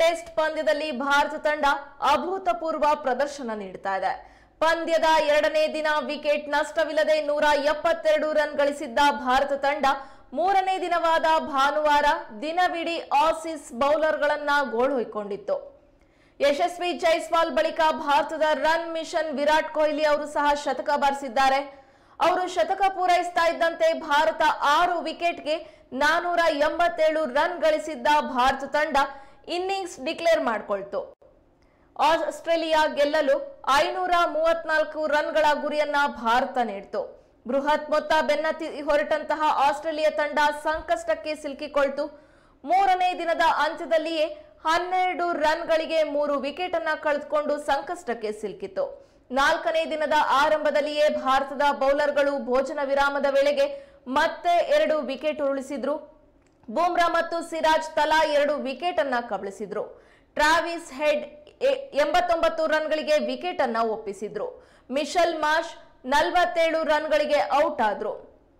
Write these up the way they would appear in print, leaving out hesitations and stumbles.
Test ಪಂದ್ಯದಲ್ಲಿ ಭಾರತ ತಂಡ ಅಭೂತಪೂರ್ವ ಪ್ರದರ್ಶನ ನೀಡುತ್ತಾ ಇದೆ. ಪಂದ್ಯದ ಎರಡನೇ ದಿನ ವಿಕೆಟ್ ನಷ್ಟವಿಲ್ಲದೆ 172 ರನ್ ಗಳಿಸಿದ್ದ ಭಾರತ ತಂಡ ಮೂರನೇ ದಿನವಾದ ಭಾನುವಾರ ದಿನವಿಡೀ ಆಸೀಸ್ ಬೌಲರ್ಗಳನ್ನ ಗೋಳು ಹೊಯ್ಕೊಂಡಿತ್ತು. ಯಶಸ್ವಿ ಜೈಸ್ವಾಲ್ ಬಳಿಕ ಭಾರತದ ರನ್ ಮಿಷನ್ ವಿರಾಟ್ ಕೊಹ್ಲಿ ಅವರು ಸಹ ಶತಕ ಬಾರಿಸಿದ್ದಾರೆ. ಅವರು ಶತಕ ಪೂರೈಸ್ತಾ ಇದ್ದಂತೆ ಭಾರತ 6 ವಿಕೆಟ್ಗೆ 487 ರನ್ ಗಳಿಸಿದ್ದ ಭಾರತ ತಂಡ ಇನ್ನಿಂಗ್ಸ್ ಡಿಕ್ಲೇರ್ ಮಾಡಿಕೊಳ್ತು. ಆಸ್ಟ್ರೇಲಿಯಾ ಗೆಲ್ಲಲು 534 ರನ್ಗಳ ಗುರಿಯನ್ನ ಭಾರತ ನೀಡಿತು. ಬೃಹತ್ ಮೊತ್ತ ಬೆನ್ನತ್ತಿ ಹೊರಟಂತಹ ಆಸ್ಟ್ರೇಲಿಯಾ ತಂಡ ಸಂಕಷ್ಟಕ್ಕೆ ಸಿಲುಕಿಕೊಳ್ತು. ಮೂರನೇ ದಿನದ ಅಂತ್ಯದಲ್ಲಿಯೇ 12 ರನ್ಗಳಿಗೆ 3 ವಿಕೆಟ್ ಅನ್ನ ಕಳೆದುಕೊಂಡು ಸಂಕಷ್ಟಕ್ಕೆ ಸಿಲುಕಿತು. ನಾಲ್ಕನೇ ದಿನದ ಆರಂಭದಲ್ಲಿಯೇ ಭಾರತದ ಬೌಲರ್ಗಳು ಭೋಜನ ವಿರಾಮದ ವೇಳೆಗೆ ಮತ್ತೆ 2 ವಿಕೆಟ್ ಉರುಳಿಸಿದ್ರು. ಬೂಮ್ರಾ ಮತ್ತು ಸಿರಾಜ್ ತಲಾ 2 ವಿಕೆಟ್ ಅನ್ನ ಕಬಳಿಸಿದ್ರು. ಟ್ರಾವಿಸ್ ಹೆಡ್ 89 ರನ್ಗಳಿಗೆ ವಿಕೆಟ್ ಅನ್ನ ಒಪ್ಪಿಸಿದ್ರು. ಮಿಶೆಲ್ ಮಾರ್ಷ್ 47 ರನ್ಗಳಿಗೆ ಔಟ್ ಆದ್ರು.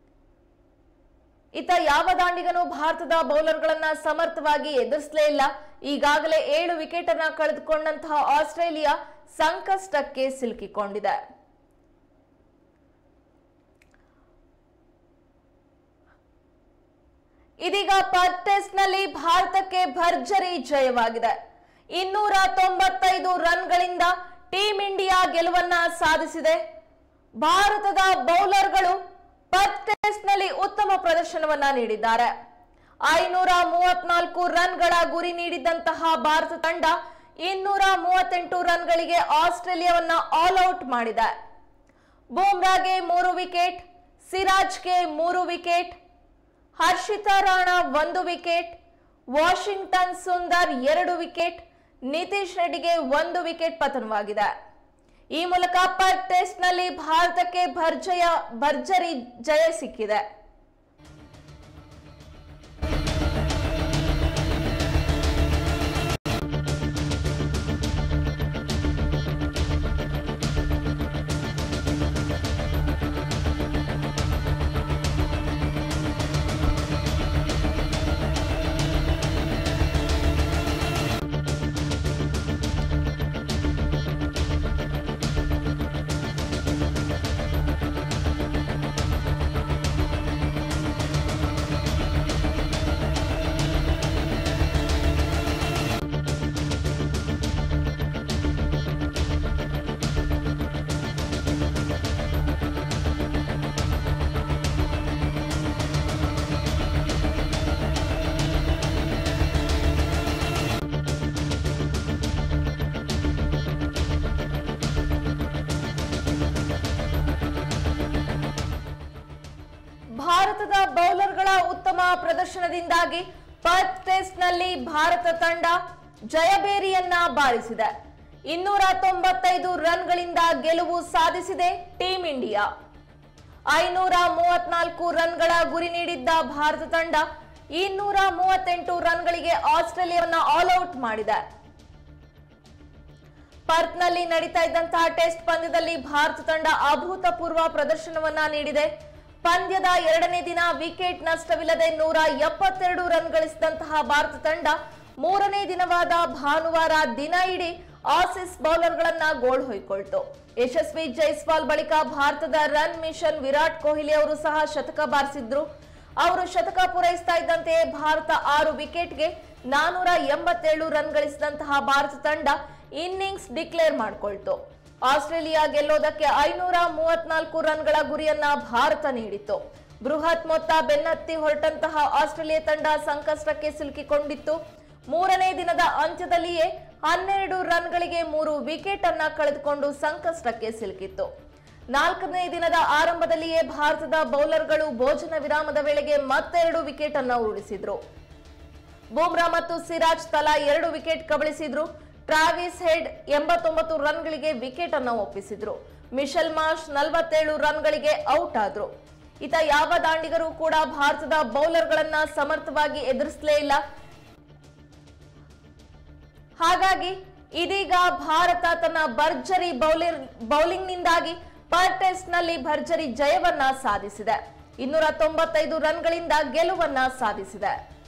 ಇತ್ತ ಯಾವ ದಾಂಡಿಗನು ಭಾರತದ ಬೌಲರ್ಗಳನ್ನ ಸಮರ್ಥವಾಗಿ ಎದುರಿಸಲೇ ಇಲ್ಲ. ಈಗಾಗಲೇ 7 ವಿಕೆಟ್ ಅನ್ನ ಕಳೆದುಕೊಂಡಂತಹ ಆಸ್ಟ್ರೇಲಿಯಾ ಸಂಕಷ್ಟಕ್ಕೆ ಸಿಲುಕಿಕೊಂಡಿದೆ. ಇದೀಗ ಪರ್ತ್ ಟೆಸ್ಟ್ ನಲ್ಲಿ ಭಾರತಕ್ಕೆ ಭರ್ಜರಿ ಜಯವಾಗಿದೆ. 295 ರನ್ಗಳಿಂದ ಟೀಂ ಇಂಡಿಯಾ ಗೆಲುವನ್ನ ಸಾಧಿಸಿದೆ. ಭಾರತದ ಬೌಲರ್ಗಳು ಪರ್ತ್ ಟೆಸ್ಟ್ ನಲ್ಲಿ ಉತ್ತಮ ಪ್ರದರ್ಶನವನ್ನ ನೀಡಿದ್ದಾರೆ. 534 ರನ್ಗಳ ಗುರಿ ನೀಡಿದಂತಹ ಭಾರತ ತಂಡ 238 ರನ್ಗಳಿಗೆ ಆಸ್ಟ್ರೇಲಿಯಾವನ್ನ ಆಲ್ ಔಟ್ ಮಾಡಿದೆ. ಬೂಮ್ರಾಗೆ 3 ವಿಕೆಟ್, ಸಿರಾಜ್ಗೆ 3 wicket, Harshita Rana 1 wicket, Washington Sundar 2 wicket, Nitish ರೆಡ್ಡಿಗೆ 1 ವಿಕೆಟ್ ಪತನವಾಗಿದೆ. ಈ ಮೂಲಕ ಪರ್ತ್ ಟೆಸ್ಟ್ ನಲ್ಲಿ ಭಾರತಕ್ಕೆ ಭರ್ಜರಿ ಜಯ ಸಿಕ್ಕಿದೆ. ಭಾರತದ ಬೌಲರ್ಗಳ ಉತ್ತಮ ಪ್ರದರ್ಶನದಿಂದಾಗಿ ಪರ್ತ್ ಟೆಸ್ಟ್ ನಲ್ಲಿ ಭಾರತ ತಂಡ ಜಯಬೇರಿಯನ್ನ ಬಾರಿಸಿದೆ. 295 ರನ್ಗಳಿಂದ ಗೆಲುವು ಸಾಧಿಸಿದೆ ಟೀಂ ಇಂಡಿಯಾ. 534 ರನ್ಗಳ ಗುರಿ ನೀಡಿದ್ದ ಭಾರತ ತಂಡ 238 ರನ್ಗಳಿಗೆ ಆಸ್ಟ್ರೇಲಿಯಾವನ್ನ ಆಲ್ ಔಟ್ ಮಾಡಿದೆ. ಪರ್ತ್ ನಲ್ಲಿ ನಡೀತಾ ಇದ್ದಂತಹ ಟೆಸ್ಟ್ ಪಂದ್ಯದಲ್ಲಿ ಭಾರತ ತಂಡ ಅಭೂತಪೂರ್ವ ಪ್ರದರ್ಶನವನ್ನ ನೀಡಿದೆ. ಪಂದ್ಯದ ಎರಡನೇ ದಿನ ವಿಕೆಟ್ ನಷ್ಟವಿಲ್ಲದೆ 172 ರನ್ ಗಳಿಸಿದಂತಹ ಭಾರತ ತಂಡ ಮೂರನೇ ದಿನವಾದ ಭಾನುವಾರ ದಿನ ಇಡೀ ಆಸೀಸ್ ಬೌಲರ್ಗಳನ್ನ ಗೋಳು ಹೊಯ್ಕೊಳ್ತು. ಯಶಸ್ವಿ ಜೈಸ್ವಾಲ್ ಬಳಿಕ ಭಾರತದ ರನ್ ಮಿಷನ್ ವಿರಾಟ್ ಕೊಹ್ಲಿ ಅವರು ಸಹ ಶತಕ ಬಾರಿಸಿದ್ರು. ಅವರು ಶತಕ ಪೂರೈಸ್ತಾ ಇದ್ದಂತೆಯೇ ಭಾರತ 6 ವಿಕೆಟ್ಗೆ 487 ರನ್ ಗಳಿಸಿದಂತಹ ಭಾರತ ತಂಡ ಇನ್ನಿಂಗ್ಸ್ ಡಿಕ್ಲೇರ್ ಮಾಡಿಕೊಳ್ತು. ಆಸ್ಟ್ರೇಲಿಯಾ ಗೆಲ್ಲೋದಕ್ಕೆ 534 ರನ್ಗಳ ಗುರಿಯನ್ನ ಭಾರತ ನೀಡಿತ್ತು. ಬೃಹತ್ ಮೊತ್ತ ಬೆನ್ನತ್ತಿ ಹೊರಟಂತಹ ಆಸ್ಟ್ರೇಲಿಯಾ ತಂಡ ಸಂಕಷ್ಟಕ್ಕೆ ಸಿಲುಕಿಕೊಂಡಿತ್ತು. ಮೂರನೇ ದಿನದ ಅಂತ್ಯದಲ್ಲಿಯೇ 12 ರನ್ಗಳಿಗೆ 3 ವಿಕೆಟ್ ಅನ್ನ ಕಳೆದುಕೊಂಡು ಸಂಕಷ್ಟಕ್ಕೆ ಸಿಲುಕಿತ್ತು. ನಾಲ್ಕನೇ ದಿನದ ಆರಂಭದಲ್ಲಿಯೇ ಭಾರತದ ಬೌಲರ್ಗಳು ಭೋಜನ ವಿರಾಮದ ವೇಳೆಗೆ ಮತ್ತೆ 2 ವಿಕೆಟ್ ಅನ್ನ ಉರುಳಿಸಿದ್ರು. ಬೂಮ್ರಾ ಮತ್ತು ಸಿರಾಜ್ ತಲಾ 2 ವಿಕೆಟ್ ಕಬಳಿಸಿದ್ರು. ಟ್ರಾವಿಸ್ ಹೆಡ್ 89 ರನ್ಗಳಿಗೆ ವಿಕೆಟ್ ಅನ್ನು ಒಪ್ಪಿಸಿದ್ರು. ಮಿಶೆಲ್ ಮಾರ್ಷ್ 47 ರನ್ಗಳಿಗೆ ಔಟ್ ಆದ್ರು. ಇತ ಯಾವ ದಾಂಡಿಗರು ಕೂಡ ಭಾರತದ ಬೌಲರ್ಗಳನ್ನ ಸಮರ್ಥವಾಗಿ ಎದುರಿಸಲೇ ಇಲ್ಲ. ಹಾಗಾಗಿ ಇದೀಗ ಭಾರತ ತನ್ನ ಭರ್ಜರಿ ಬೌಲಿಂಗ್ ನಿಂದಾಗಿ ಪರ್ತ್ ಟೆಸ್ಟ್ ನಲ್ಲಿ ಭರ್ಜರಿ ಜಯವನ್ನ ಸಾಧಿಸಿದೆ. 295 ರನ್ಗಳಿಂದ ಗೆಲುವನ್ನ ಸಾಧಿಸಿದೆ.